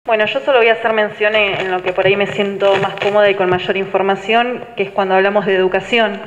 Bueno, yo solo voy a hacer mención en lo que por ahí me siento más cómoda y con mayor información, que es cuando hablamos de educación.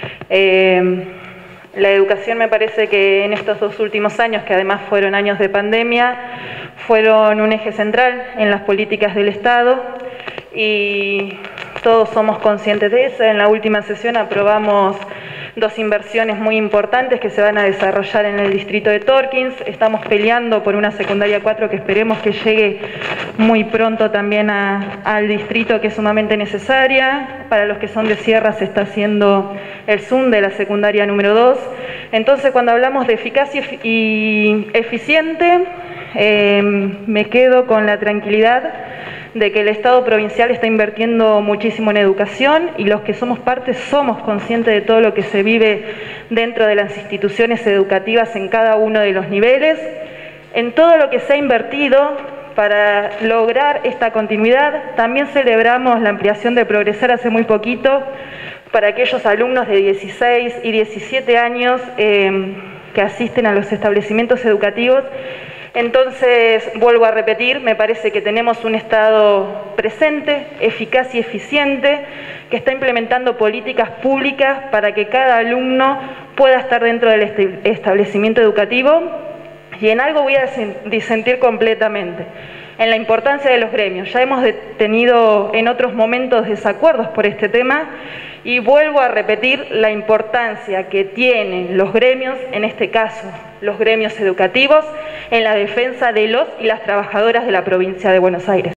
La educación me parece que en estos 2 últimos años, que además fueron años de pandemia, fueron un eje central en las políticas del Estado y todos somos conscientes de eso. En la última sesión aprobamos 2 inversiones muy importantes que se van a desarrollar en el distrito de Torkins. Estamos peleando por una secundaria 4 que esperemos que llegue muy pronto también al distrito, que es sumamente necesaria. Para los que son de Sierra se está haciendo el Zoom de la secundaria número 2. Entonces, cuando hablamos de eficacia y eficiente, me quedo con la tranquilidad de que el Estado provincial está invirtiendo muchísimo en educación y los que somos parte somos conscientes de todo lo que se vive dentro de las instituciones educativas en cada uno de los niveles, en todo lo que se ha invertido para lograr esta continuidad. También celebramos la ampliación de Progresar hace muy poquito para aquellos alumnos de 16 y 17 años que asisten a los establecimientos educativos. Entonces, vuelvo a repetir, me parece que tenemos un Estado presente, eficaz y eficiente, que está implementando políticas públicas para que cada alumno pueda estar dentro del establecimiento educativo. Y en algo voy a disentir completamente, en la importancia de los gremios. Ya hemos tenido en otros momentos desacuerdos por este tema y vuelvo a repetir la importancia que tienen los gremios, en este caso los gremios educativos, en la defensa de los y las trabajadoras de la provincia de Buenos Aires.